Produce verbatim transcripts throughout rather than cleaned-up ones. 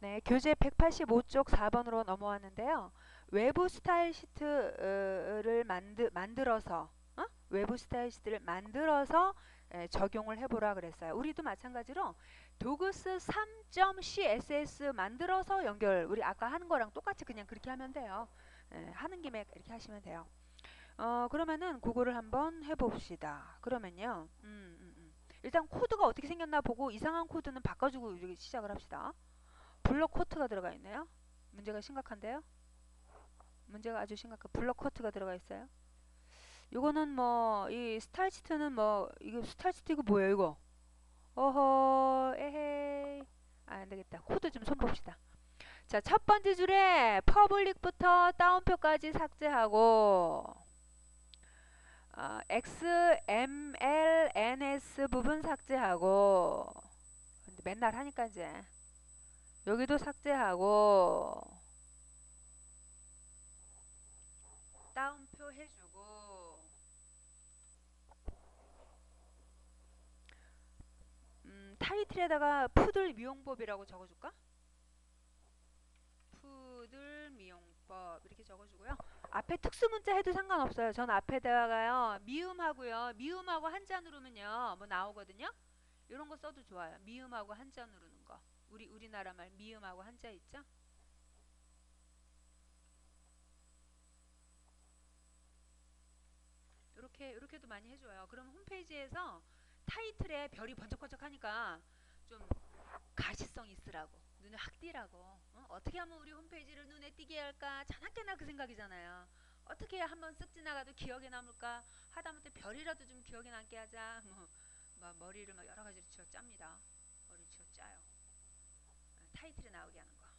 네, 교재 백팔십오 쪽 사 번으로 넘어왔는데요. 외부 스타일 시트를 만드, 만들어서 어? 외부 스타일 시트를 만들어서 에, 적용을 해보라 그랬어요. 우리도 마찬가지로 도그스 삼 점 씨에스에스 만들어서 연결, 우리 아까 하는 거랑 똑같이 그냥 그렇게 하면 돼요. 에, 하는 김에 이렇게 하시면 돼요. 어, 그러면은 그거를 한번 해봅시다. 그러면요. 음, 음, 음. 일단 코드가 어떻게 생겼나 보고 이상한 코드는 바꿔주고 시작을 합시다. 블럭 코트가 들어가 있네요. 문제가 심각한데요. 문제가 아주 심각한 블럭 코트가 들어가 있어요. 이거는 뭐 이 스타일 시트는 뭐 이거 스타일 시트 이거 뭐예요 이거? 어허 에헤이 아, 안되겠다. 코드 좀 손봅시다. 자, 첫 번째 줄에 퍼블릭부터 다운표까지 삭제하고 어, 엑스엠엘엔에스 부분 삭제하고 근데 맨날 하니까 이제 여기도 삭제하고 다운표 해주고 음, 타이틀에다가 푸들 미용법이라고 적어줄까? 푸들 미용법 이렇게 적어주고요. 앞에 특수문자 해도 상관없어요. 전 앞에다가요 미음하고요 미음하고 한자 누르면요 뭐 나오거든요. 이런 거 써도 좋아요. 미음하고 한자 누르는 거. 우리 우리나라 말 미음하고 한자 있죠? 이렇게 이렇게도 많이 해줘요. 그럼 홈페이지에서 타이틀에 별이 번쩍번쩍하니까 좀 가시성 있으라고 눈에 확 띄라고 어? 어떻게 하면 우리 홈페이지를 눈에 띄게 할까 자나깨나 그 생각이잖아요. 어떻게 해야 한번 쓱 지나가도 기억에 남을까 하다못해 별이라도 좀 기억에 남게 하자 뭐, 막 머리를 막 여러 가지로 쥐어 짭니다. 머리를 쥐어 짜요. 타이틀에 나오게 하는 거.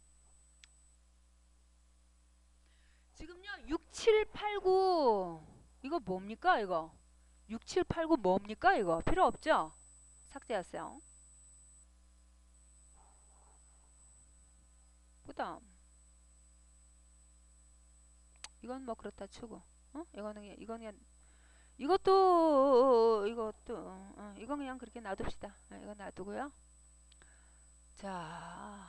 지금요 육, 칠, 팔, 구 이거 뭡니까 이거 육, 칠, 팔, 구 뭡니까 이거 필요 없죠? 삭제하세요. 그 다음 이건 뭐 그렇다 치고 어? 이거는 이거는 그냥 이것도 이것도 어, 이건 그냥 그렇게 놔둡시다. 어, 이건 놔두고요. 자,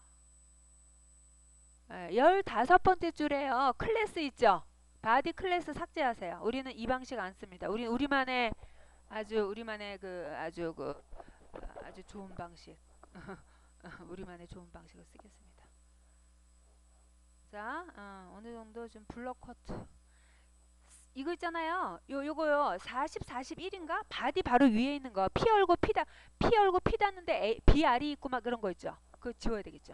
예, 열다섯 번째 줄에요. 클래스 있죠? 바디 클래스 삭제하세요. 우리는 이 방식 안 씁니다. 우리 우리만의 아주 우리만의 그 아주 그 아주 좋은 방식. 우리만의 좋은 방식을 쓰겠습니다. 자, 어, 어느 정도 좀 블럭 커트. 이거 있잖아요. 요 요거요. 사십, 사십일인가? 바디 바로 위에 있는 거. 피 열고 피 다, 피 열고 피 닿는데 A, 비알이 있고 막 그런 거 있죠. 그거 지워야 되겠죠.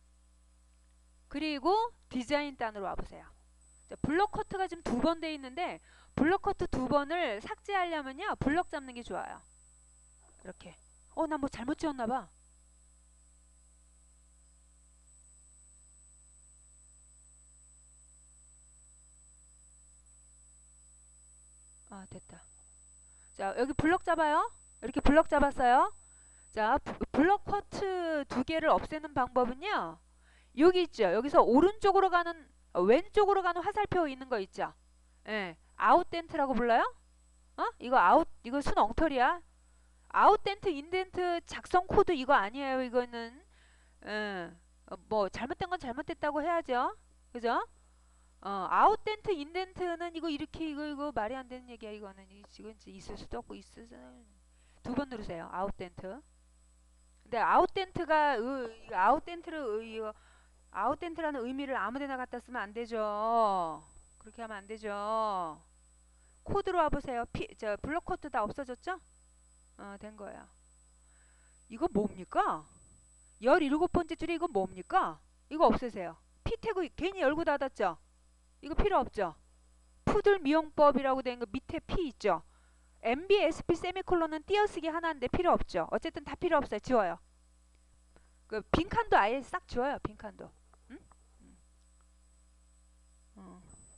그리고 디자인 단으로 와보세요. 자, 블럭 커트가 지금 두 번 돼 있는데 블럭 커트 두 번을 삭제하려면요. 블럭 잡는 게 좋아요. 이렇게. 어, 나 뭐 잘못 지웠나 봐. 아, 됐다. 자, 여기 블럭 잡아요. 이렇게 블럭 잡았어요. 자, 블럭 커트 두 개를 없애는 방법은요. 여기 있죠. 여기서 오른쪽으로 가는 어, 왼쪽으로 가는 화살표 있는 거 있죠. 예. 아웃덴트라고 불러요? 어? 이거 아웃 이거 순 엉터리야. 아웃덴트 인덴트 작성 코드 이거 아니에요. 이거는 예. 어, 뭐 잘못된 건 잘못됐다고 해야죠. 그죠? 어, 아웃덴트 인덴트는 이거 이렇게 이거 이거 말이 안 되는 얘기야. 이거는 이건 있을 수도 없고 있을 두 번 누르세요. 아웃덴트. 근데 아웃덴트가 아웃덴트를 이거 아웃덴트라는 의미를 아무데나 갖다 쓰면 안 되죠. 그렇게 하면 안 되죠. 코드로 와보세요. 피, 저 블록 코드 다 없어졌죠? 어, 된 거예요. 이거 뭡니까? 열일곱 번째 줄에 이거 뭡니까? 이거 없애세요. P 태그 괜히 열고 닫았죠? 이거 필요 없죠? 푸들 미용법이라고 된 거 밑에 P 있죠? 엠비, 에스피, 세미콜론은 띄어쓰기 하나인데 필요 없죠? 어쨌든 다 필요 없어요. 지워요. 그 빈칸도 아예 싹 지워요. 빈칸도. 응? 응. 어.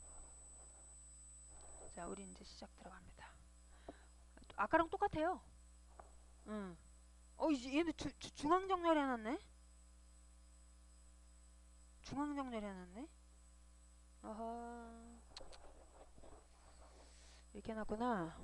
자, 우리 이제 시작 들어갑니다. 아까랑 똑같아요. 응. 어, 이제 얘는 주, 주, 중앙정렬 해놨네? 중앙정렬 해놨네? 어허. 이렇게 해놨구나.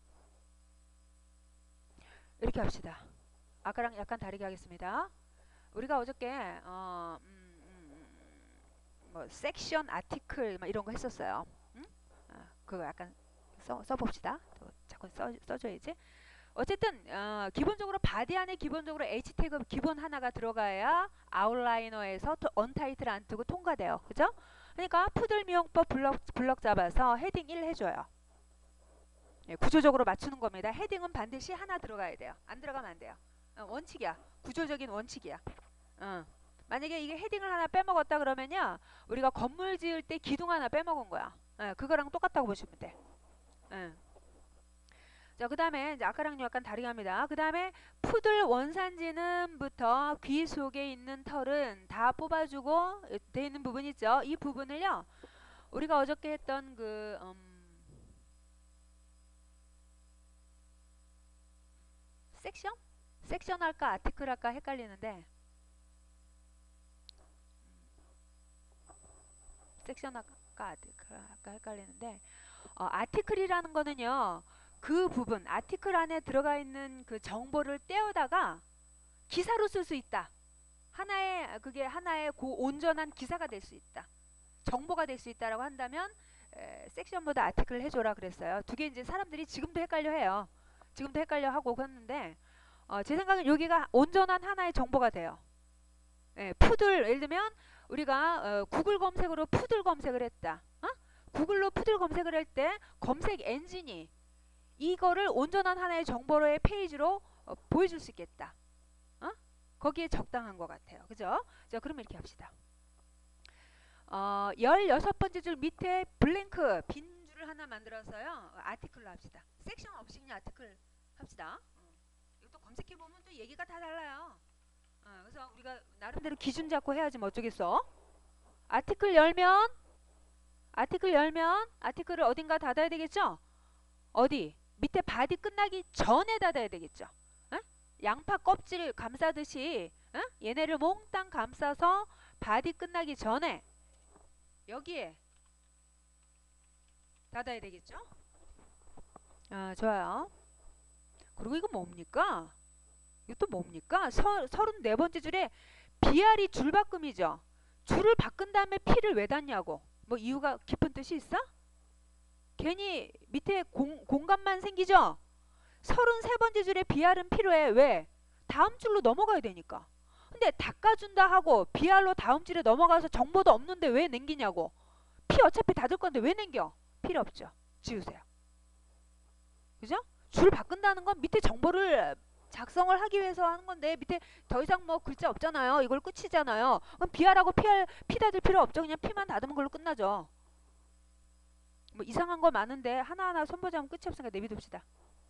이렇게 합시다. 아까랑 약간 다르게 하겠습니다. 우리가 어저께 어, 음, 음, 음, 뭐 섹션 아티클 막 이런 거 했었어요. 응? 아, 그거 약간 써, 써봅시다. 또 자꾸 써, 써줘야지. 어쨌든 어, 기본적으로 바디 안에 기본적으로 H 태그 기본 하나가 들어가야 아웃라이너에서 또 언타이틀 안 뜨고 통과돼요. 그죠? 그러니까 푸들 미용법 블럭, 블럭 잡아서 헤딩 일 해줘요. 예, 구조적으로 맞추는 겁니다. 헤딩은 반드시 하나 들어가야 돼요. 안 들어가면 안 돼요. 어, 원칙이야. 구조적인 원칙이야. 어. 만약에 이게 헤딩을 하나 빼먹었다 그러면요, 우리가 건물 지을 때 기둥 하나 빼먹은 거야. 예, 그거랑 똑같다고 보시면 돼. 예. 자, 그 다음에 아까랑 약간 다르게 합니다. 그 다음에 푸들 원산지는부터 귀 속에 있는 털은 다 뽑아주고 돼 있는 부분 있죠. 이 부분을요, 우리가 어저께 했던 그 음, 섹션? 섹션 할까 아티클 할까 헷갈리는데, 섹션 할까 아티클 할까 헷갈리는데, 어, 아티클이라는 거는요, 그 부분 아티클 안에 들어가 있는 그 정보를 떼어다가 기사로 쓸 수 있다. 하나의 그게 하나의 고 온전한 기사가 될 수 있다. 정보가 될 수 있다라고 한다면 에, 섹션보다 아티클 해줘라 그랬어요. 두 개 이제 사람들이 지금도 헷갈려해요. 지금도 헷갈려하고 그랬는데, 어, 제 생각엔 여기가 온전한 하나의 정보가 돼요. 예, 푸들 예를 들면 우리가 어, 구글 검색으로 푸들 검색을 했다. 어? 구글로 푸들 검색을 할 때 검색 엔진이 이거를 온전한 하나의 정보로의 페이지로 어, 보여줄 수 있겠다. 어? 거기에 적당한 것 같아요. 그죠? 자, 그러면 이렇게 합시다. 어, 열여섯 번째 줄 밑에 블랭크 빈 줄을 하나 만들어서요. 아티클로 합시다. 섹션 없이 그냥 아티클 합시다. 어. 이것도 검색해보면 또 얘기가 다 달라요. 어, 그래서 우리가 나름대로 기준 잡고 해야지 뭐 어쩌겠어. 아티클 열면 아티클 열면 아티클을 어딘가 닫아야 되겠죠? 어디? 밑에 바디 끝나기 전에 닫아야 되겠죠? 어? 양파 껍질 감싸듯이 어? 얘네를 몽땅 감싸서 바디 끝나기 전에 여기에 닫아야 되겠죠? 아, 좋아요. 그리고 이거 뭡니까? 이것도 뭡니까? 서, 서른네 번째 줄에 비알이 줄바꿈이죠. 줄을 바꾼 다음에 P를 왜 닫냐고. 뭐 이유가 깊은 뜻이 있어? 괜히 밑에 공, 공간만 생기죠? 서른세 번째 줄에 비알은 필요해. 왜? 다음 줄로 넘어가야 되니까. 근데 닦아준다 하고 비알로 다음 줄에 넘어가서 정보도 없는데 왜 남기냐고. P 어차피 닫을 건데 왜 남겨? 필요 없죠. 지우세요. 그죠? 줄 바꾼다는 건 밑에 정보를 작성을 하기 위해서 하는 건데 밑에 더 이상 뭐 글자 없잖아요. 이걸 끝이잖아요. 그럼 비알하고 피알, 피 닫을 필요 없죠. 그냥 피만 닫으면 걸로 끝나죠. 뭐 이상한 거 많은데 하나하나 손보자면 끝이 없으니까 내비둡시다.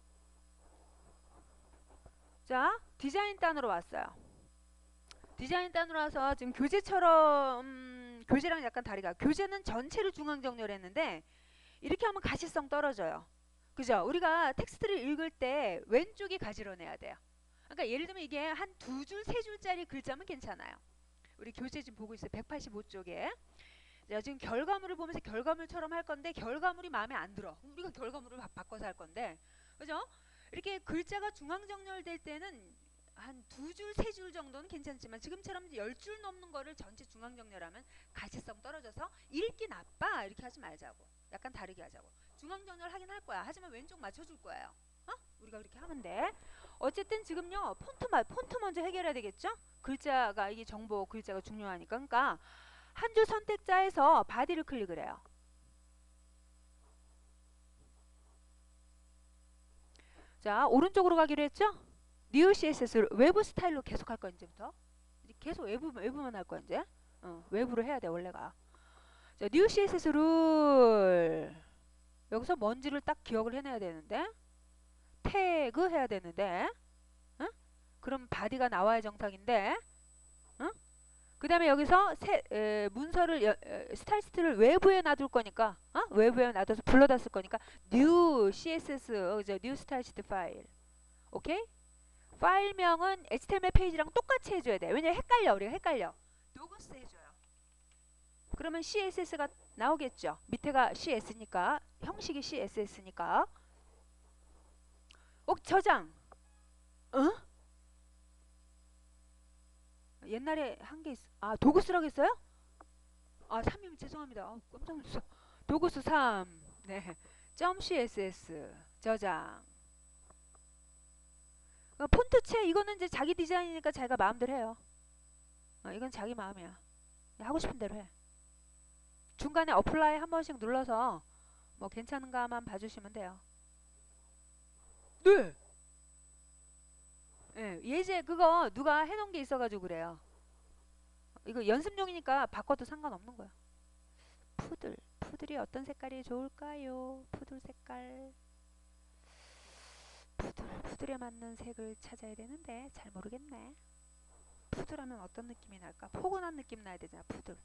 자, 디자인 단으로 왔어요. 디자인 단으로 와서 지금 교재처럼 음, 교재랑 약간 다르가. 교재는 전체를 중앙 정렬했는데 이렇게 하면 가시성 떨어져요. 그죠? 우리가 텍스트를 읽을 때 왼쪽이 가지런해야 돼요. 그러니까 예를 들면 이게 한 두 줄, 세 줄짜리 글자면 괜찮아요. 우리 교재 지금 보고 있어요. 백팔십오 쪽에. 자, 지금 결과물을 보면서 결과물처럼 할 건데 결과물이 마음에 안 들어. 우리가 결과물을 바, 바꿔서 할 건데. 그죠? 이렇게 글자가 중앙 정렬될 때는 한 두 줄, 세 줄 정도는 괜찮지만 지금처럼 열 줄 넘는 거를 전체 중앙 정렬하면 가시성 떨어져서 읽기 나빠 이렇게 하지 말자고. 약간 다르게 하자고. 중앙 정렬 하긴 할 거야. 하지만 왼쪽 맞춰줄 거예요. 어? 우리가 그렇게 하면 돼. 어쨌든 지금요 폰트 마, 폰트 먼저 해결해야 되겠죠? 글자가 이게 정보 글자가 중요하니까. 그러니까 한 줄 선택자에서 바디를 클릭을 해요. 자, 오른쪽으로 가기로 했죠? 뉴 씨에스에스 외부 스타일로 계속 할 거야 이제부터. 계속 외부, 외부만 할 거야 이제. 어, 외부로 해야 돼 원래가. 자, 뉴 씨에스에스 룰. 여기서 뭔지를 딱 기억을 해내야 되는데 태그 해야 되는데 어? 그럼 바디가 나와야 정상인데 어? 그 다음에 여기서 세, 에, 문서를 여, 에, 스타일스트를 외부에 놔둘 거니까 어? 외부에 놔둬서 불러다 쓸 거니까 new 씨에스에스 어, new stylist 파일. 오케이? 파일명은 에이치티엠엘 페이지랑 똑같이 해줘야 돼. 왜냐면 헷갈려. 우리가 헷갈려. 도그스 해줘요. 그러면 씨에스에스가 나오겠죠. 밑에가 씨에스니까 형식이 씨에스에스니까 어, 저장. 어? 옛날에 한 게 있, 아, 도구스라고 했어요? 아, 삼이면 죄송합니다. 아, 깜짝 놀랐어. 도구스 삼. 네. 점 씨에스에스. 저장. 어, 폰트체 이거는 이제 자기 디자인이니까 자기가 마음대로 해요. 어, 이건 자기 마음이야. 하고 싶은 대로 해. 중간에 어플라이 한 번씩 눌러서 뭐 괜찮은가만 봐주시면 돼요. 네. 예, 예제 그거 누가 해놓은 게 있어가지고 그래요. 이거 연습용이니까 바꿔도 상관없는 거야. 푸들. 푸들이 어떤 색깔이 좋을까요? 푸들 색깔. 푸들. 푸들에 맞는 색을 찾아야 되는데 잘 모르겠네. 푸들하면 어떤 느낌이 날까? 포근한 느낌 나야 되잖아. 푸들.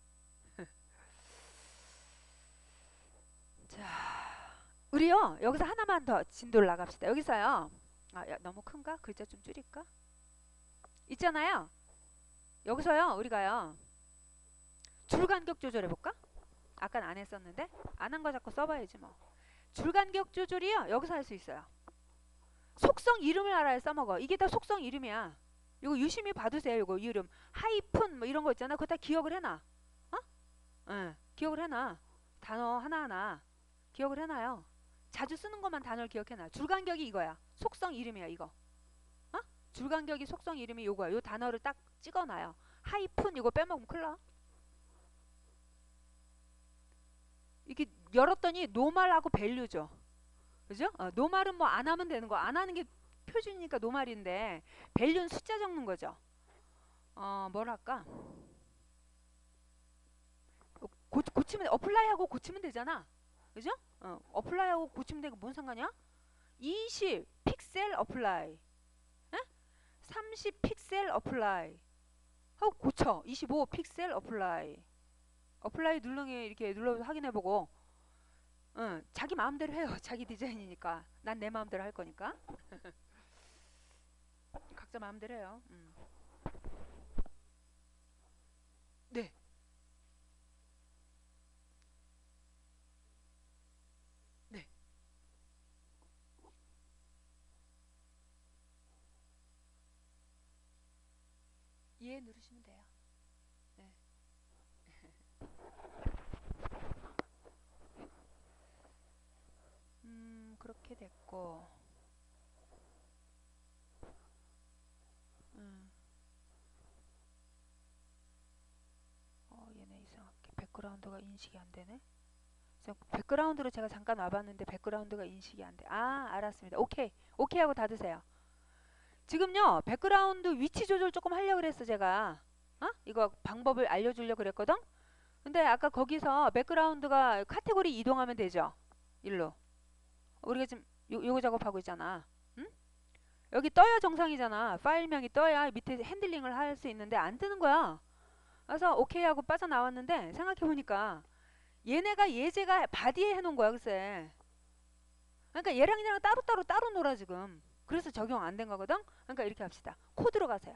자, 우리요 여기서 하나만 더 진도를 나갑시다. 여기서요. 아, 야, 너무 큰가? 글자 좀 줄일까? 있잖아요. 여기서요 우리가요 줄 간격 조절해 볼까? 아까 안 했었는데 안 한 거 자꾸 써봐야지 뭐. 줄 간격 조절이요 여기서 할 수 있어요. 속성 이름을 알아야 써먹어. 이게 다 속성 이름이야. 이거 유심히 봐두세요. 이거 이름 하이픈 뭐 이런 거 있잖아. 그거 다 기억을 해놔. 어? 응, 기억을 해놔. 단어 하나하나 기억을 해놔요. 자주 쓰는 것만 단어를 기억해놔. 줄 간격이 이거야. 속성 이름이야 이거. 어? 줄 간격이 속성 이름이 요거야. 요 단어를 딱 찍어놔요. 하이픈 이거 빼먹으면 큰일 나. 이게 열었더니 노말하고 밸류죠. 그죠? 어, 노말은 뭐 안 하면 되는 거. 안 하는 게 표준이니까 노말인데 밸류는 숫자 적는 거죠. 어, 뭐랄까? 고, 고치면 어플라이하고 고치면 되잖아. 그죠? 어, 어플라이하고 고치면 되고 뭔 상관이야? 이십 픽셀 어플라이. 에? 삼십 픽셀 어플라이. 하고 고쳐. 이십오 픽셀 어플라이. 어플라이 누르기 이렇게 눌러서 확인해보고 응, 자기 마음대로 해요. 자기 디자인이니까. 난 내 마음대로 할 거니까. 각자 마음대로 해요. 음. 네. 네. 예 누르시면 돼요. 네. 음, 그렇게 됐고. 음. 어, 얘네 이상하게 백그라운드가 인식이 안 되네. 백그라운드로 제가 잠깐 와봤는데 백그라운드가 인식이 안 돼. 아, 알았습니다. 오케이. 오케이 하고 닫으세요. 지금요, 백그라운드 위치 조절 조금 하려고 그랬어, 제가. 어? 이거 방법을 알려주려고 그랬거든? 근데 아까 거기서 백그라운드가 카테고리 이동하면 되죠? 일로. 우리가 지금 요, 요거 작업하고 있잖아. 응? 여기 떠야 정상이잖아. 파일명이 떠야 밑에 핸들링을 할 수 있는데 안 뜨는 거야. 그래서 오케이 하고 빠져나왔는데 생각해보니까 얘네가 예제가 바디에 해놓은 거야 글쎄. 그러니까 얘랑 얘랑 따로따로 따로 놀아 지금. 그래서 적용 안 된 거거든. 그러니까 이렇게 합시다. 코드로 가세요.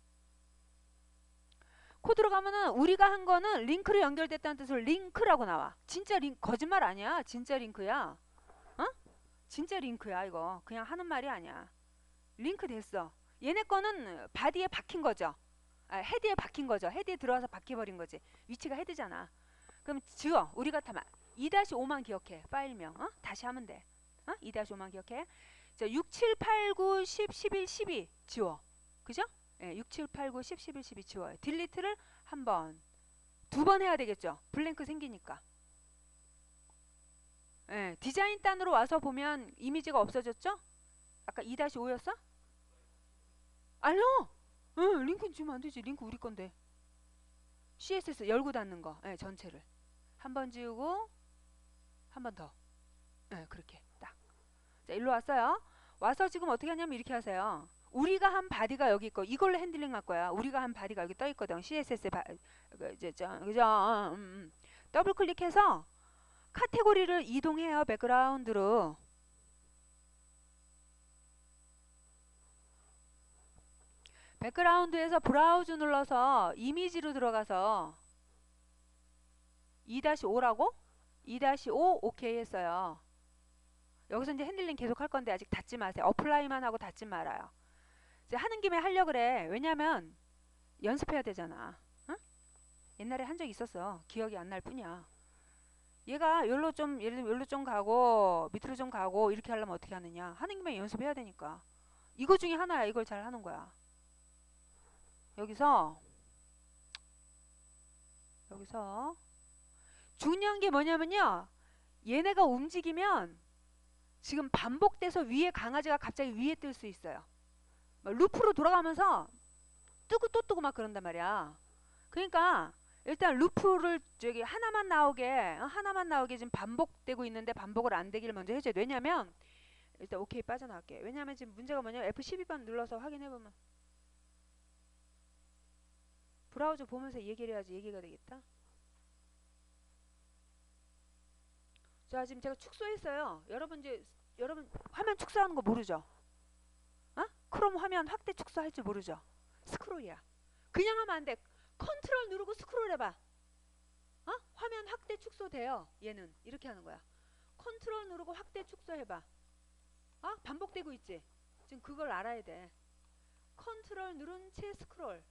코드로 가면은 우리가 한 거는 링크로 연결됐다는 뜻으로 링크라고 나와. 진짜 링 거짓말 아니야. 진짜 링크야. 어? 진짜 링크야 이거. 그냥 하는 말이 아니야. 링크 됐어. 얘네 거는 바디에 박힌 거죠. 아, 헤드에 박힌 거죠. 헤드에 들어와서 박혀버린 거지. 위치가 헤드잖아. 그럼 지워. 우리 같으면 이 오만 기억해. 파일명. 어? 다시 하면 돼. 어? 이 오만 기억해. 자, 육, 칠, 팔, 구, 십, 십일, 십이 지워. 그죠? 예, 육, 칠, 팔, 구, 십, 십일, 십이 지워요. 딜리트를 한 번, 두 번 해야 되겠죠. 블랭크 생기니까. 예, 디자인 단으로 와서 보면 이미지가 없어졌죠? 아까 이 오였어? 알로! 응, 링크는 주면 안 되지. 링크 우리 건데. 씨에스에스 열고 닫는 거. 예, 전체를. 한 번 지우고 한 번 더. 예, 그렇게 딱. 자, 일로 왔어요. 와서 지금 어떻게 하냐면 이렇게 하세요. 우리가 한 바디가 여기 있고 이걸로 핸들링 할 거야. 우리가 한 바디가 여기 떠 있거든. 씨에스에스 바, 그, 이제 저, 그죠? 음, 음. 더블 클릭해서 카테고리를 이동해요. 백그라운드로. 백그라운드에서 브라우즈 눌러서 이미지로 들어가서 이 오라고? 이 오 오케이 했어요. 여기서 이제 핸들링 계속 할 건데 아직 닫지 마세요. 어플라이만 하고 닫지 말아요. 이제 하는 김에 하려 그래. 왜냐면 연습해야 되잖아. 응? 옛날에 한 적 있었어. 기억이 안 날 뿐이야. 얘가 여기로 좀 예를 들면 여기로 좀 가고 밑으로 좀 가고 이렇게 하려면 어떻게 하느냐. 하는 김에 연습해야 되니까. 이거 중에 하나야. 이걸 잘 하는 거야. 여기서 여기서 중요한 게 뭐냐면요. 얘네가 움직이면 지금 반복돼서 위에 강아지가 갑자기 위에 뜰 수 있어요. 막 루프로 돌아가면서 뜨고 또 뜨고 막 그런단 말이야. 그러니까 일단 루프를 저기 하나만 나오게 어, 하나만 나오게 지금 반복되고 있는데 반복을 안 되기를 먼저 해줘야 돼. 왜냐면 일단 오케이 빠져나갈게. 왜냐면 지금 문제가 뭐냐면 에프 십이 번 눌러서 확인해보면 브라우저 보면서 얘기를 해야지 얘기가 되겠다. 자 지금 제가 축소했어요. 여러분 이제 여러분 화면 축소하는 거 모르죠? 어? 크롬 화면 확대 축소할 줄 모르죠? 스크롤이야. 그냥 하면 안 돼. 컨트롤 누르고 스크롤 해봐. 어? 화면 확대 축소돼요. 얘는 이렇게 하는 거야. 컨트롤 누르고 확대 축소해봐. 어? 반복되고 있지? 지금 그걸 알아야 돼. 컨트롤 누른 채 스크롤.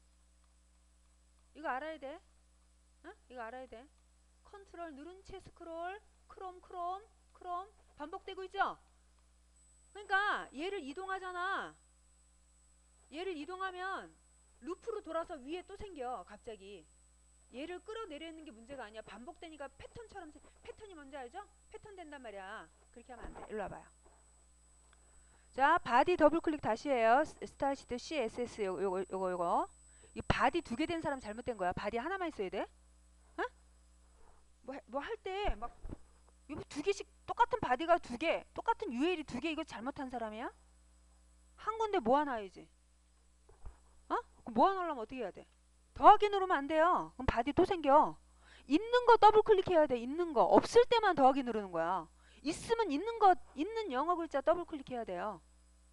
이거 알아야 돼. 어? 이거 알아야 돼. 컨트롤 누른 채 스크롤. 크롬 크롬 크롬 반복되고 있죠? 그러니까 얘를 이동하잖아. 얘를 이동하면 루프로 돌아서 위에 또 생겨 갑자기. 얘를 끌어내리는 게 문제가 아니야. 반복되니까 패턴처럼 패턴이 뭔지 알죠? 패턴 된단 말이야. 그렇게 하면 안 돼. 일로 와봐요. 자 바디 더블 클릭 다시 해요. 스타시트 씨에스에스 요거 요거 요거 요거. 이 바디 두 개 된 사람 잘못된 거야. 바디 하나만 있어야 돼. 어? 뭐 할 때 막 이거 두 개씩 똑같은 바디가 두 개, 똑같은 유엘이 두 개 이거 잘못한 사람이야? 한 군데 모아놔야지. 어? 모아놓으려면 어떻게 해야 돼? 더하기 누르면 안 돼요. 그럼 바디 또 생겨. 있는 거 더블 클릭해야 돼. 있는 거. 없을 때만 더하기 누르는 거야. 있으면 있는 거, 있는 영어 글자 더블 클릭해야 돼요.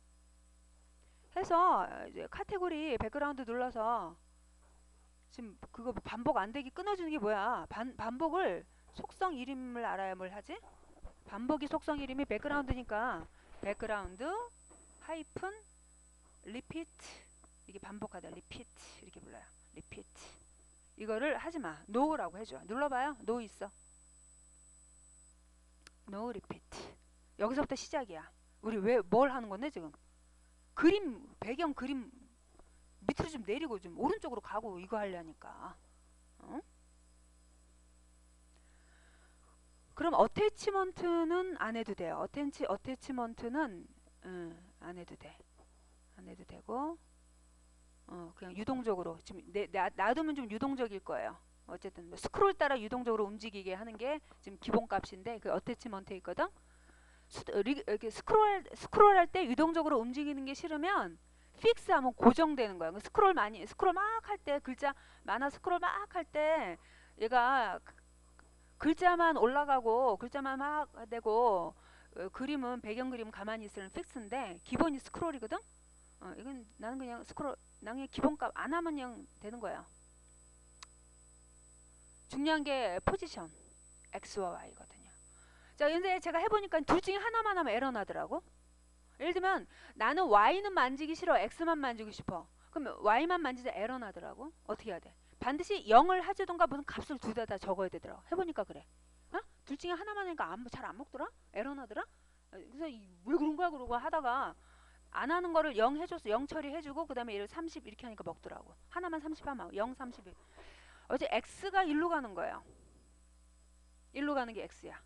해서 이제 카테고리 백그라운드 눌러서 지금 그거 반복 안 되게 끊어주는 게 뭐야? 반, 반복을 속성 이름을 알아야 뭘 하지? 반복이 속성 이름이 백그라운드니까 백그라운드 하이픈 리피트 이게 반복하다 리피트 이렇게 불러요. 리피트 이거를 하지마. 노라고 해줘. 눌러봐요. 노 있어. 노 리피트 여기서부터 시작이야. 우리 왜 뭘 하는 건데 지금? 그림 배경 그림 밑으로 좀 내리고 좀 오른쪽으로 가고 이거 하려니까. 어? 그럼 어태치먼트는 안 해도 돼요. 어태치 어태치먼트는 음, 안 해도 돼. 안 해도 되고 어, 그냥 유동적으로 지금 내, 나, 놔두면 좀 유동적일 거예요. 어쨌든 뭐 스크롤 따라 유동적으로 움직이게 하는 게 지금 기본값인데 그 어태치먼트에 있거든. 수, 리, 이렇게 스크롤 스크롤 할 때 유동적으로 움직이는 게 싫으면 픽스 하면 고정되는 거야. 스크롤 많이 스크롤 막 할 때 글자 많아 스크롤 막 할 때 얘가 글자만 올라가고 글자만 막 되고 어, 그림은 배경 그림 가만히 있으면 픽스인데 기본이 스크롤이거든. 어, 이건 나는 그냥 스크롤 나는 기본값 안 하면 그냥 되는 거야. 중요한 게 포지션 X와 Y거든요. 자, 근데 제가 해보니까 둘 중에 하나만 하면 에러 나더라고. 예를 들면 나는 Y는 만지기 싫어. X만 만지고 싶어. 그럼 Y만 만지자 에러 나더라고. 어떻게 해야 돼? 반드시 영을 하자던가 무슨 값을 두 대 다 적어야 되더라. 해보니까 그래. 어? 둘 중에 하나만 하니까 잘 안 먹더라? 에러 나더라? 그래서 왜 그런 거야 그러고 하다가 안 하는 거를 영 해줬어. 영 처리해주고 그 다음에 얘를 삼십 이렇게 하니까 먹더라고. 하나만 삼십 하면 영, 삼십. 어제 X가 일로 가는 거예요. 일로 가는 게 X야.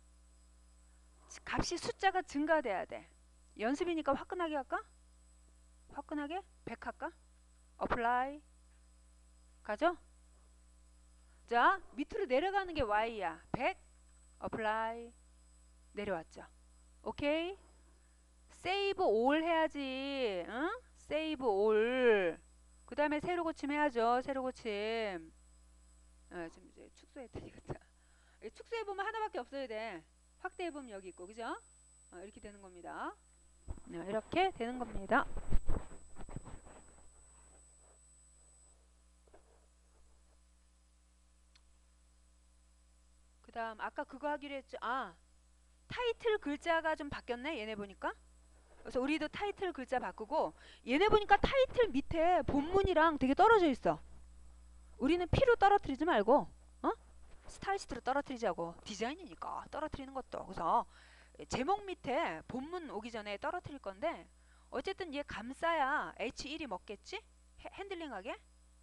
값이 숫자가 증가돼야 돼. 연습이니까 화끈하게 할까? 화끈하게? 백 할까? 어플라이 가죠? 자 밑으로 내려가는 게 Y야. 백 어플라이 내려왔죠. 오케이 세이브 올 해야지. 응? 세이브 올. 그 다음에 세로 고침 해야죠. 세로 고침. 어, 지금 이제 축소했더니까 축소해보면 하나밖에 없어야 돼. 확대해보면 여기 있고 그죠? 어, 이렇게 되는 겁니다. 네, 이렇게 되는 겁니다. 그 다음 아까 그거 하기로 했죠. 아 타이틀 글자가 좀 바뀌었네. 얘네 보니까 그래서 우리도 타이틀 글자 바꾸고 얘네 보니까 타이틀 밑에 본문이랑 되게 떨어져 있어. 우리는 P로 떨어뜨리지 말고 어? 스타일시트로 떨어뜨리자고. 디자인이니까 떨어뜨리는 것도. 그래서 제목 밑에 본문 오기 전에 떨어뜨릴 건데 어쨌든 얘 감싸야 에이치 일이 먹겠지? 핸들링하게?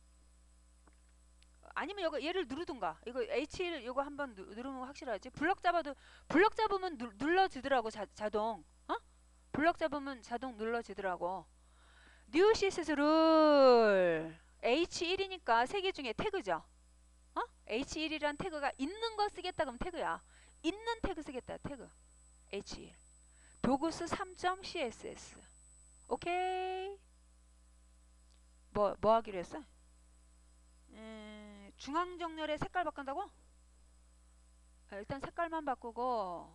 아니면 이거 얘를 누르든가. 이거 에이치 일 이거 한번 누, 누르면 확실하지. 블럭 잡아도 블럭 잡으면 누, 눌러지더라고. 자, 자동. 어? 블럭 잡으면 자동 눌러지더라고. 뉴 시스스 룰 에이치 일이니까 세 개 중에 태그죠. 어? 에이치 일이란 태그가 있는 거 쓰겠다 그러면 태그야. 있는 태그 쓰겠다. 태그. 에이치 일. 도구스 삼 점 씨 에스 에스. 오케이. 뭐, 뭐 하기로 했어? 음, 중앙 정렬의 색깔 바꾼다고? 아, 일단 색깔만 바꾸고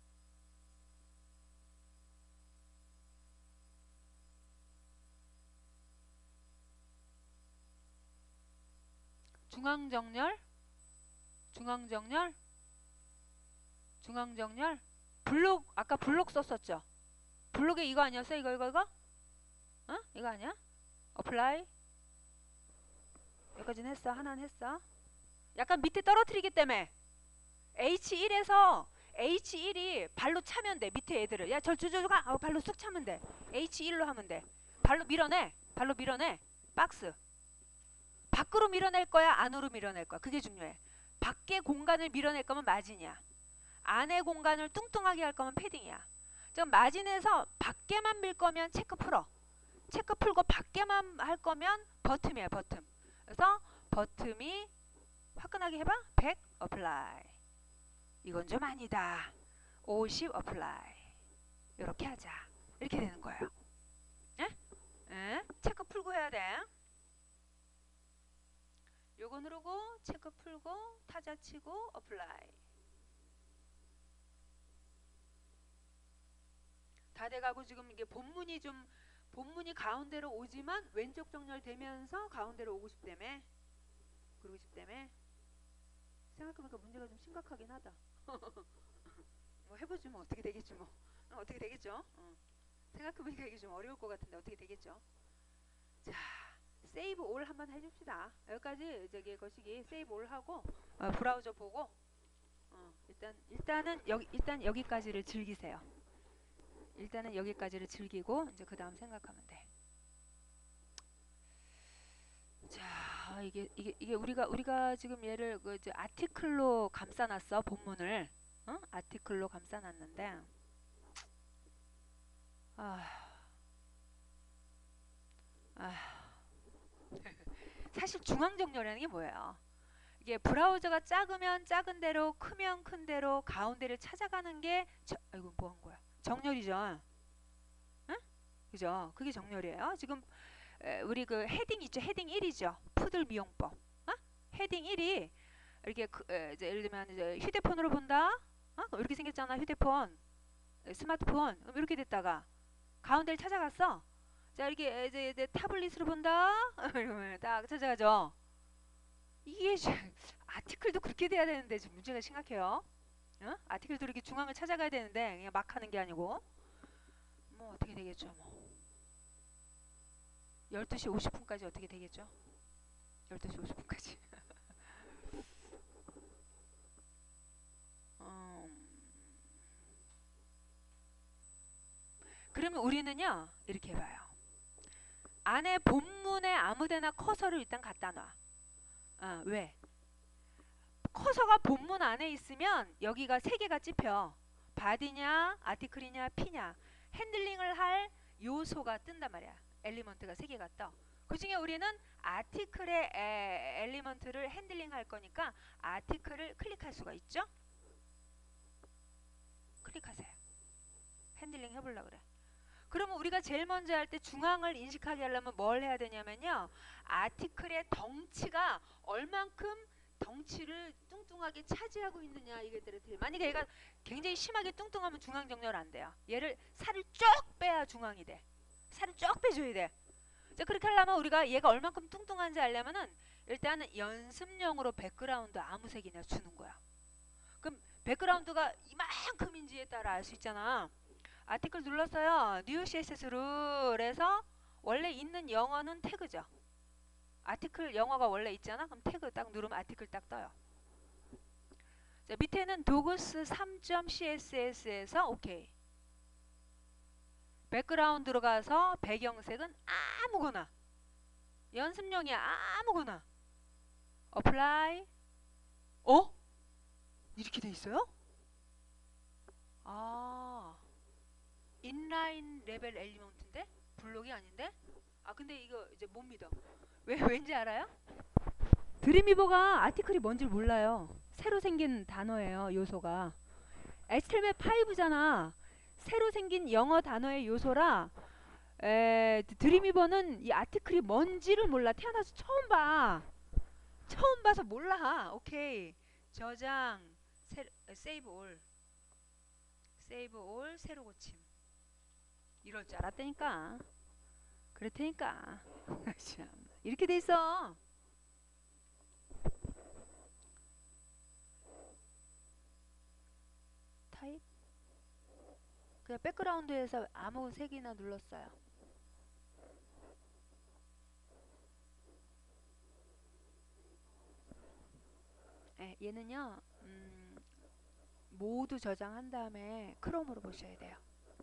중앙 정렬? 중앙 정렬? 중앙 정렬? 블록 아까 블록 썼었죠? 블록에 이거 아니었어? 이거 이거 이거? 어? 이거 아니야? 어플라이? 여기까지는 했어. 하나는 했어. 약간 밑에 떨어뜨리기 때문에 에이치 일에서 에이치 일이 발로 차면 돼. 밑에 애들을. 야, 저 저저 가. 어, 발로 쑥 차면 돼. 에이치 일로 하면 돼. 발로 밀어내. 발로 밀어내. 박스. 밖으로 밀어낼 거야? 안으로 밀어낼 거야? 그게 중요해. 밖의 공간을 밀어낼 거면 마진이야. 안의 공간을 뚱뚱하게 할 거면 패딩이야. 지금 마진에서 밖에만 밀 거면 체크 풀어. 체크 풀고 밖에만 할 거면 버튼이야. 버튼. 그래서 버튼이 화끈하게 해봐. 백 어플라이. 이건 좀 아니다. 오십 어플라이. 이렇게 하자. 이렇게 되는 거예요. 에? 에? 체크 풀고 해야 돼. 요거 누르고 체크 풀고 타자 치고 어플라이. 다 돼가고 지금 이게 본문이 좀 본문이 가운데로 오지만 왼쪽 정렬 되면서 가운데로 오고 싶다며. 그러고 싶다며. 생각해보니까 문제가 좀 심각하긴 하다. 뭐 해보지 뭐 어떻게 되겠지 뭐. 어, 어떻게 되겠죠? 어. 생각해보니까 이게 좀 어려울 것 같은데 어떻게 되겠죠? 자, 세이브 올 한번 해줍시다. 여기까지 저기 거시기 세이브 올 하고 어, 브라우저 보고 어, 일단 일단은 여기 일단 여기까지를 즐기세요. 일단은 여기까지를 즐기고 이제 그 다음 생각하면 돼. 자, 이게 이게 이게 우리가 우리가 지금 얘를 그 이제 아티클로 감싸놨어. 본문을 어? 아티클로 감싸놨는데 아, 아. 사실 중앙 정렬이라는 게 뭐예요? 이게 브라우저가 작으면 작은 대로 크면 큰 대로 가운데를 찾아가는 게 저, 아이고 뭐 한 거야? 정렬이죠. 응? 그죠? 그게 정렬이에요. 지금 에, 우리 그 헤딩 있죠? 헤딩 일이죠. 푸들 미용법. 어? 헤딩 일이 이렇게 그, 에, 이제 예를 들면 이제 휴대폰으로 본다. 어? 이렇게 생겼잖아. 휴대폰, 스마트폰 이렇게 됐다가 가운데를 찾아갔어. 자, 이렇게 이제, 이제 타블릿으로 본다. 이러면 딱 찾아가죠. 이게 아티클도 그렇게 돼야 되는데 지금 문제가 심각해요. 어? 아티클도 이렇게 중앙을 찾아가야 되는데 그냥 막 하는 게 아니고 뭐 어떻게 되겠죠 뭐. 열두 시 오십 분까지 어떻게 되겠죠? 열두 시 오십 분까지. 음, 그러면 우리는요 이렇게 해봐요. 안에 본문에 아무데나 커서를 일단 갖다 놔. 어, 왜? 커서가 본문 안에 있으면 여기가 세 개가 찝혀. 바디냐, 아티클이냐, 피냐. 핸들링을 할 요소가 뜬단 말이야. 엘리먼트가 세 개가 떠. 그 중에 우리는 아티클의 에, 엘리먼트를 핸들링 할 거니까 아티클을 클릭할 수가 있죠? 클릭하세요. 핸들링 해보려고 그래. 그러면 우리가 제일 먼저 할 때 중앙을 인식하게 하려면 뭘 해야 되냐면요. 아티클의 덩치가 얼만큼 덩치를 뚱뚱하게 차지하고 있느냐 이것들을 들. 만약에 얘가 굉장히 심하게 뚱뚱하면 중앙 정렬 안 돼요. 얘를 살을 쭉 빼야 중앙이 돼. 살을 쭉 빼줘야 돼. 자, 그렇게 하려면 우리가 얘가 얼만큼 뚱뚱한지 알려면은 일단은 연습용으로 백그라운드 아무 색이나 주는 거야. 그럼 백그라운드가 이만큼인지에 따라 알 수 있잖아. 아티클 눌렀어요. 뉴 씨에스에스 룰에서 원래 있는 영어는 태그죠. 아티클 영어가 원래 있잖아. 그럼 태그 딱 누르면 아티클 딱 떠요. 자, 밑에는 도그스 삼 점 씨에스에스에서 오케이. 백그라운드로 가서 배경색은 아무거나. 연습용이야. 아무거나. 어플라이. 어? 이렇게 돼 있어요? 아. 인라인 레벨 엘리먼트인데? 블록이 아닌데? 아 근데 이거 이제 못 믿어. 왜 왠지 알아요? 드림위버가 아티클이 뭔지 몰라요. 새로 생긴 단어예요. 요소가. 에스텔맵 파이브잖아. 새로 생긴 영어 단어의 요소라 에, 드림위버는 이 아티클이 뭔지를 몰라. 태어나서 처음 봐. 처음 봐서 몰라. 오케이. 저장 세, 세이브 올 세이브 올 새로 고침. 이럴 줄 알았다니까. 그렇다니까. 참, 이렇게 돼 있어. 타입 그냥 백그라운드에서 아무 색이나 눌렀어요. 예, 얘는요 음, 모두 저장한 다음에 크롬으로 보셔야 돼요.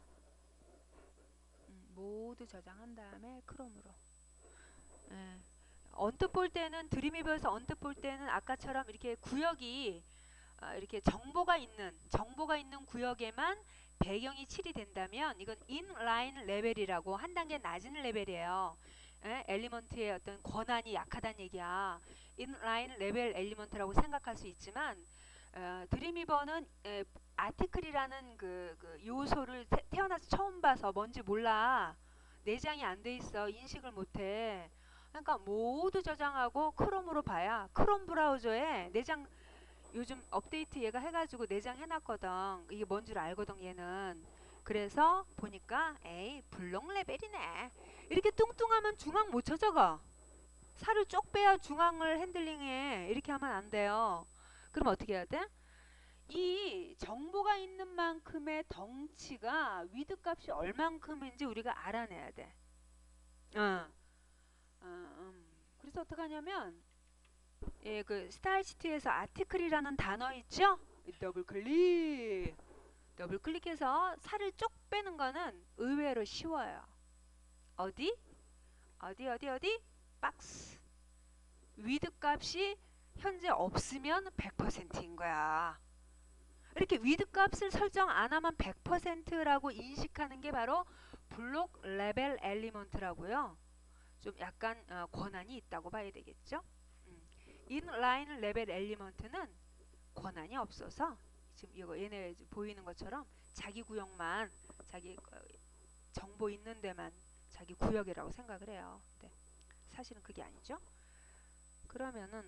음, 모두 저장한 다음에 크롬으로. 예. 언뜻 볼 때는 드림위버에서 언뜻 볼 때는 아까처럼 이렇게 구역이 어, 이렇게 정보가 있는 정보가 있는 구역에만 배경이 칠이 된다면 이건 인라인 레벨이라고 한 단계 낮은 레벨이에요. 에? 엘리먼트의 어떤 권한이 약하다는 얘기야. 인라인 레벨 엘리먼트라고 생각할 수 있지만 어, 드림위버는 에, 아티클이라는 그, 그 요소를 태, 태어나서 처음 봐서 뭔지 몰라. 내장이 안 돼 있어. 인식을 못해. 그러니까 모두 저장하고 크롬으로 봐야 크롬 브라우저에 내장 요즘 업데이트 얘가 해가지고 내장 해놨거든. 이게 뭔 줄 알거든 얘는. 그래서 보니까 에이 블록 레벨이네. 이렇게 뚱뚱하면 중앙 못 쳐적어. 살을 쪽 빼야 중앙을 핸들링해. 이렇게 하면 안 돼요. 그럼 어떻게 해야 돼? 이 정보가 있는 만큼의 덩치가 위드 값이 얼만큼인지 우리가 알아내야 돼. 어. 어, 음. 그래서 어떻게 하냐면 예, 그 스타일 시트에서 아티클이라는 단어 있죠? 더블 클릭. 더블 클릭해서 살을 쪽 빼는 거는 의외로 쉬워요. 어디? 어디 어디 어디? 박스. 위드 값이 현재 없으면 백 퍼센트인 거야. 이렇게 위드 값을 설정 안 하면 백 퍼센트라고 인식하는 게 바로 블록 레벨 엘리먼트라고요. 좀 약간 어, 권한이 있다고 봐야 되겠죠? 음. 인라인 레벨 엘리먼트는 권한이 없어서 지금 이거 얘네 보이는 것처럼 자기 구역만 자기 정보 있는 데만 자기 구역이라고 생각을 해요. 근데 사실은 그게 아니죠. 그러면은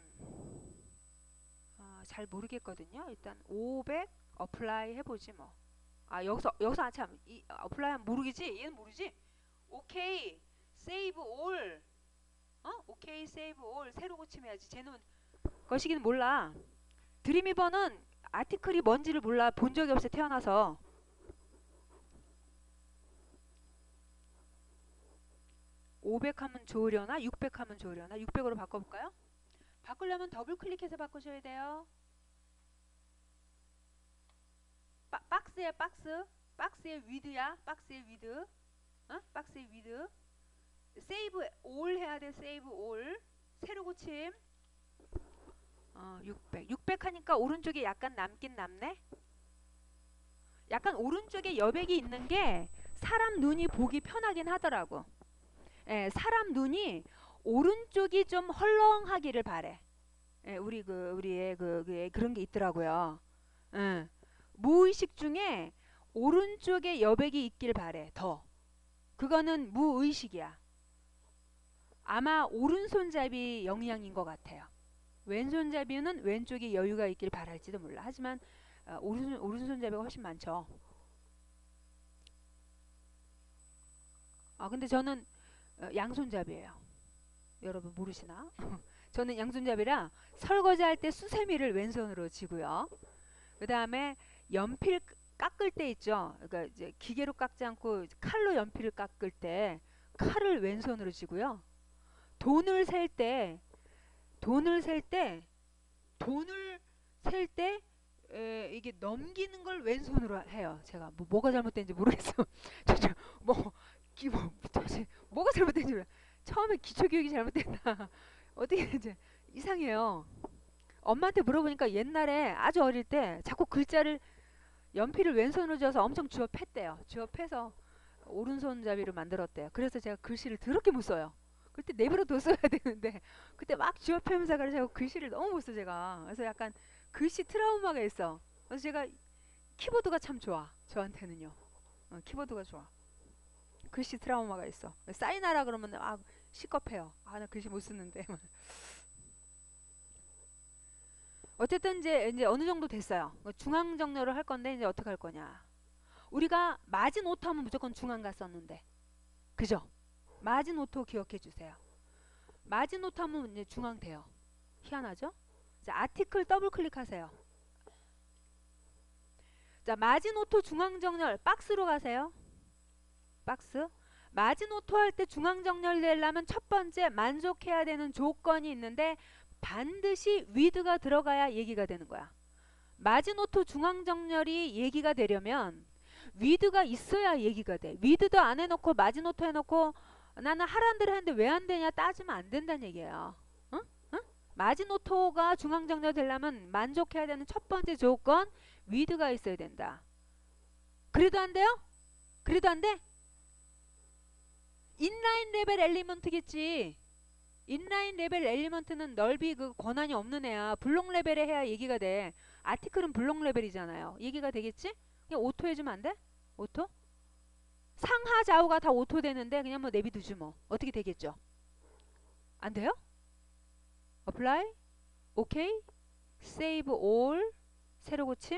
어, 잘 모르겠거든요. 일단 오백 어플라이 해보지 뭐. 아 여기서 여기서 아참 이 어플라이 하면 모르겠지? 얘는 모르지? 오케이 세이브 올 어? 오케이 세이브 올 새로 고침해야지. 쟤는 거시기는 몰라. 드림위버는 아티클이 뭔지를 몰라. 본 적이 없어 태어나서. 오백 하면 좋으려나? 육백 하면 좋으려나? 육백으로 바꿔볼까요? 바꾸려면 더블 클릭해서 바꾸셔야 돼요. 바, 박스에 박스. 박스의 위드야. 박스의 위드. 어? 박스의 위드. 세이브 올 해야 돼. 세이브 올. 새로 고침. 어, 육백. 육백 하니까 오른쪽에 약간 남긴 남네. 약간 오른쪽에 여백이 있는 게 사람 눈이 보기 편하긴 하더라고. 예, 사람 눈이 오른쪽이 좀 헐렁하기를 바래. 예, 우리 그 우리의 그, 그 그런 게 있더라고요. 예, 무의식 중에 오른쪽에 여백이 있길 바래. 더. 그거는 무의식이야. 아마 오른손잡이 영향인 것 같아요. 왼손잡이는 왼쪽에 여유가 있길 바랄지도 몰라. 하지만 어, 오른손, 오른손잡이가 훨씬 많죠. 아 근데 저는 어, 양손잡이에요. 여러분 모르시나? 저는 양손잡이라 설거지할 때 수세미를 왼손으로 쥐고요. 그 다음에 연필 깎을 때 있죠. 그러니까 이제 기계로 깎지 않고 칼로 연필을 깎을 때 칼을 왼손으로 쥐고요. 돈을 셀 때, 돈을 셀 때, 돈을 셀 때 이게 넘기는 걸 왼손으로 해요. 제가 뭐 뭐가 잘못된지 모르겠어. 저, 저, 뭐, 기, 뭐, 도대체 뭐가 잘못된지 몰라. 처음에 기초 교육이 잘못됐나? 어떻게 이제 이상해요. 엄마한테 물어보니까 옛날에 아주 어릴 때 자꾸 글자를 연필을 왼손으로 쥐어서 엄청 쥐어 팼대요. 쥐어 패서 오른손잡이로 만들었대요. 그래서 제가 글씨를 더럽게 못 써요. 그때 내버려 뒀어야 되는데 그때 막 쥐어 패면서 그래서 글씨를 너무 못 써 제가. 그래서 약간 글씨 트라우마가 있어. 그래서 제가 키보드가 참 좋아. 저한테는요. 어, 키보드가 좋아. 글씨 트라우마가 있어. 사인하라 그러면 아 시겁해요. 아 나 글씨 못 쓰는데. 어쨌든 이제 이제 어느 정도 됐어요. 중앙 정렬을 할 건데 이제 어떻게 할 거냐. 우리가 마지노트 하면 무조건 중앙 갔었는데, 그죠? 마지노트 기억해 주세요. 마지노트 하면 이제 중앙 돼요. 희한하죠? 자, 아티클 더블 클릭하세요. 자, 마지노트 중앙 정렬 박스로 가세요. 박스. 마지노트 할 때 중앙 정렬 되려면 첫 번째 만족해야 되는 조건이 있는데 반드시 위드가 들어가야 얘기가 되는 거야. 마지노트 중앙 정렬이 얘기가 되려면 위드가 있어야 얘기가 돼. 위드도 안 해놓고 마지노트 해놓고 나는 하라는 대로 했는데 왜 안 되냐 따지면 안 된다는 얘기예요. 응? 응? 마지노트가 중앙 정렬 되려면 만족해야 되는 첫 번째 조건 위드가 있어야 된다. 그래도 안 돼요? 그래도 안 돼? 인라인 레벨 엘리먼트겠지. 인라인 레벨 엘리먼트는 넓이 그 권한이 없는 애야. 블록 레벨에 해야 얘기가 돼. 아티클은 블록 레벨이잖아요. 얘기가 되겠지? 그냥 오토 해주면 안 돼? 오토? 상하 좌우가 다 오토 되는데 그냥 뭐 내비두지 뭐. 어떻게 되겠죠? 안 돼요? 어플라이? 오케이? 세이브 올? 새로 고침?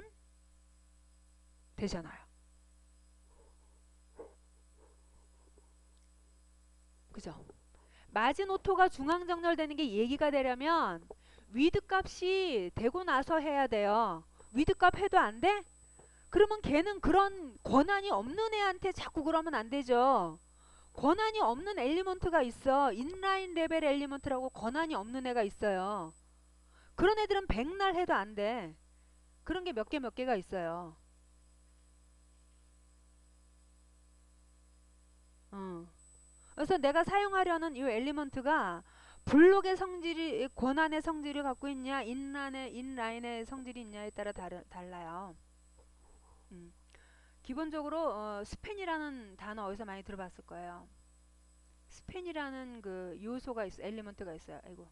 되잖아요. 그죠? 마진 오토가 중앙 정렬되는 게 얘기가 되려면 위드 값이 되고 나서 해야 돼요. 위드 값 해도 안 돼? 그러면 걔는 그런 권한이 없는 애한테 자꾸 그러면 안 되죠. 권한이 없는 엘리먼트가 있어. 인라인 레벨 엘리먼트라고 권한이 없는 애가 있어요. 그런 애들은 백날 해도 안 돼. 그런 게 몇 개 몇 개가 있어요. 어. 그래서 내가 사용하려는 이 엘리먼트가 블록의 성질이 권한의 성질을 갖고 있냐 인라인의 인라인의 성질이 있냐에 따라 다르, 달라요. 음. 기본적으로 어, 스팬이라는 단어 어디서 많이 들어봤을 거예요. 스팬이라는 그 요소가 있어, 엘리먼트가 있어요. 아이고,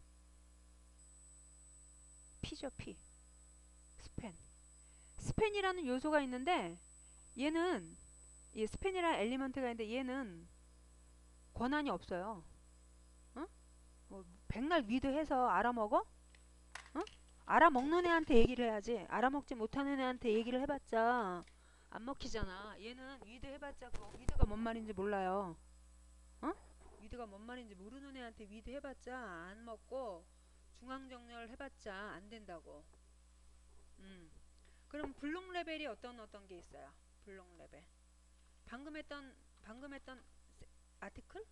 P죠, P. 스팬. 스팬이라는 요소가 있는데 얘는 이 스팬이라는 엘리먼트가 있는데 얘는 권한이 없어요. 어? 뭐 백날 위드해서 알아먹어? 어? 알아먹는 애한테 얘기를 해야지. 알아먹지 못하는 애한테 얘기를 해봤자 안 먹히잖아. 얘는 위드 해봤자 그 위드가 뭔 말인지 몰라요. 어? 위드가 뭔 말인지 모르는 애한테 위드 해봤자 안 먹고 중앙정렬 해봤자 안 된다고. 음. 그럼 블록 레벨이 어떤 어떤 게 있어요? 블록 레벨. 방금 했던 방금 했던 아티클?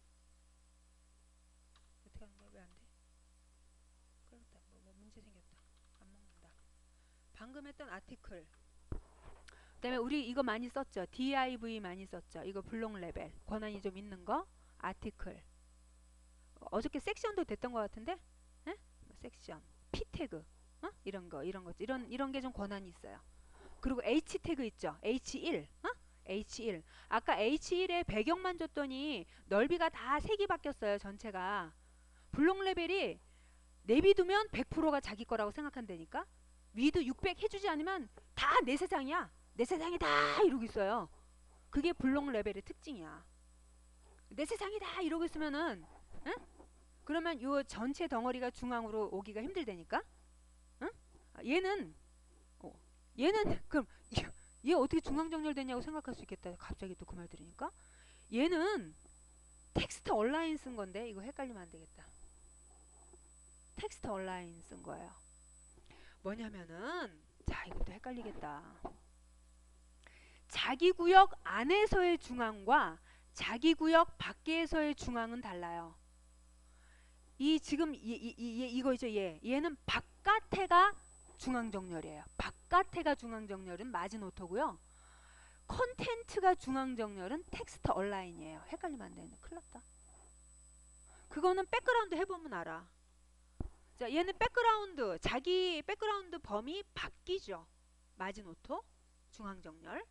어떻게 하는 거야? 왜 안 돼? 그렇다. 뭐, 뭐 문제 생겼다. 안 먹는다. 방금 했던 아티클. 그다음에 우리 이거 많이 썼죠. 디아이브이 많이 썼죠. 이거 블록 레벨. 권한이 좀 있는 거. 아티클. 어저께 섹션도 됐던 것 같은데? 에? 뭐 섹션. P 태그. 어? 이런 거, 이런 거, 이런 이런 게 좀 권한이 있어요. 그리고 H 태그 있죠. 에이치 원. 어? 에이치 원. 아까 에이치 원에 배경만 줬더니 넓이가 다 색이 바뀌었어요. 전체가. 블록 레벨이 내비두면 백 퍼센트가 자기 거라고 생각한다니까. 위드 육백 해주지 않으면 다 내 세상이야. 내 세상이다 이러고 있어요. 그게 블록 레벨의 특징이야. 내 세상이다 이러고 있으면은 응? 그러면 요 전체 덩어리가 중앙으로 오기가 힘들다니까. 응? 얘는 어, 얘는 그럼 얘 어떻게 중앙 정렬되냐고 생각할 수 있겠다. 갑자기 또 그 말 들으니까 얘는 텍스트 얼라인 쓴 건데 이거 헷갈리면 안 되겠다. 텍스트 얼라인 쓴 거예요. 뭐냐면은 자 이것도 헷갈리겠다. 자기 구역 안에서의 중앙과 자기 구역 밖에서의 중앙은 달라요. 이 지금 이, 이, 이, 이거죠. 얘. 얘는 바깥에가 중앙정렬이에요. 바깥에가 중앙정렬은 마지노트고요. 컨텐츠가 중앙정렬은 텍스트 얼라인이에요. 헷갈리면 안 되는데 큰일 났다. 그거는 백그라운드 해보면 알아. 자, 얘는 백그라운드, 자기 백그라운드 범위 바뀌죠. 마지노트, 중앙정렬.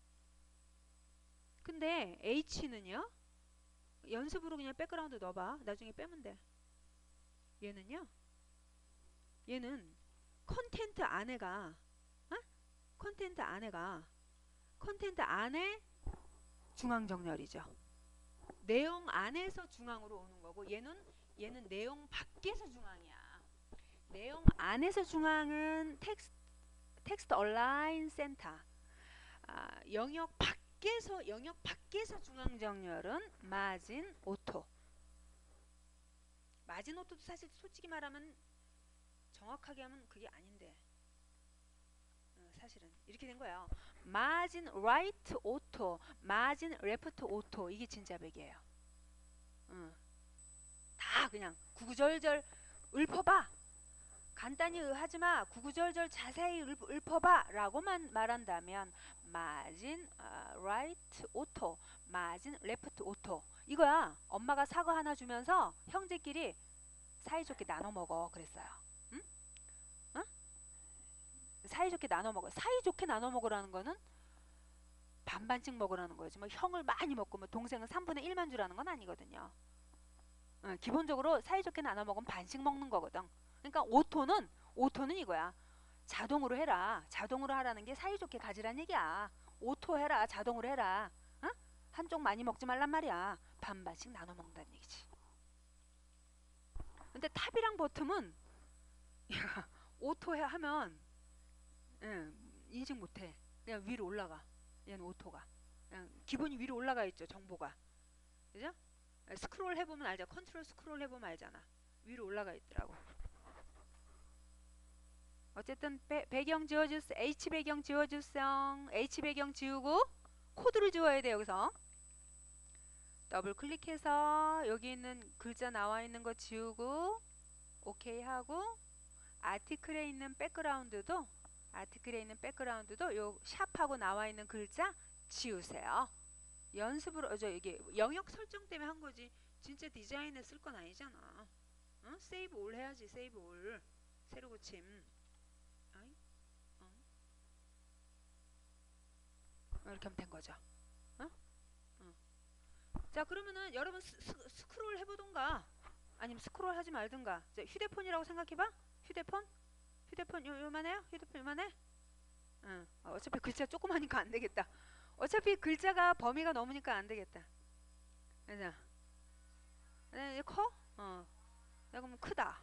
근데 H는요. 연습으로 그냥 백그라운드 넣어봐. 나중에 빼면 돼. 얘는요. 얘는 컨텐트 안에가 어? 컨텐트 안에가 컨텐트 안에 중앙정렬이죠. 내용 안에서 중앙으로 오는 거고 얘는 얘는 내용 밖에서 중앙이야. 내용 안에서 중앙은 텍스트 텍스트 얼라인 센터. 아, 영역 밖에서 영역 밖에서 중앙정렬은 마진 오토. 마진 오토도 사실 솔직히 말하면 정확하게 하면 그게 아닌데 어, 사실은 이렇게 된 거예요. 마진 라이트 오토, 마진 레프트 오토 이게 진짜 백이에요. 어. 다 그냥 구구절절 읊어봐. 간단히 하지마. 구구절절 자세히 읊어봐 라고만 말한다면 마진 라이트 오토, 마진 레프트 오토 이거야. 엄마가 사과 하나 주면서 형제끼리 사이좋게 나눠 먹어 그랬어요. 응? 어? 사이좋게 나눠 먹어. 사이좋게 나눠 먹으라는 거는 반반씩 먹으라는 거지. 뭐 형을 많이 먹고 뭐 동생은 삼분의 일만 주라는 건 아니거든요. 어, 기본적으로 사이좋게 나눠 먹으면 반씩 먹는 거거든. 그러니까 오토는 오토는 이거야. 자동으로 해라. 자동으로 하라는 게 사이좋게 가지란 얘기야. 오토 해라. 자동으로 해라. 어? 한쪽 많이 먹지 말란 말이야. 반반씩 나눠 먹는다는 얘기지. 근데 탑이랑 버텀은 오토 해 하면 예, 인식 못해. 그냥 위로 올라가. 얘는 오토가. 그냥 기본이 위로 올라가 있죠. 정보가. 그죠? 스크롤 해보면 알죠. 컨트롤 스크롤 해보면 알잖아. 위로 올라가 있더라고. 어쨌든 배, 배경 지워주세요. H 배경 지워주세요. H 배경 지우고 코드를 지워야 돼. 여기서 더블 클릭해서 여기 있는 글자 나와 있는 거 지우고 오케이 하고 아티클에 있는 백그라운드도 아티클에 있는 백그라운드도 요 샵하고 나와 있는 글자 지우세요. 연습으로 저 이게 영역 설정 때문에 한 거지. 진짜 디자인에 쓸 건 아니잖아. 어? 세이브 올 해야지. 세이브 올. 새로 고침. 어이? 어? 이렇게 하면 된 거죠. 어? 어. 자 그러면은 여러분 스, 스, 스크롤 해보던가 아니면 스크롤 하지 말든가. 자, 휴대폰이라고 생각해봐. 휴대폰? 휴대폰 요, 요만해요? 휴대폰 요만해? 응. 어, 어차피 글자 조그마니까 안 되겠다. 어차피 글자가 범위가 넘으니까 안 되겠다. 그죠? 네, 커? 어. 자, 그럼 크다.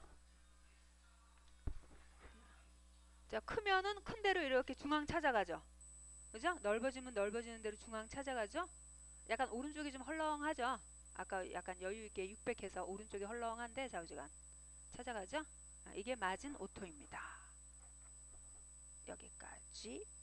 자, 크면은 큰 대로 이렇게 중앙 찾아가죠. 그죠? 넓어지면 넓어지는 대로 중앙 찾아가죠. 약간 오른쪽이 좀 헐렁하죠. 아까 약간 여유있게 육백 해서 오른쪽이 헐렁한데 좌우지간 찾아가죠. 아, 이게 마진 오토입니다. 여기까지.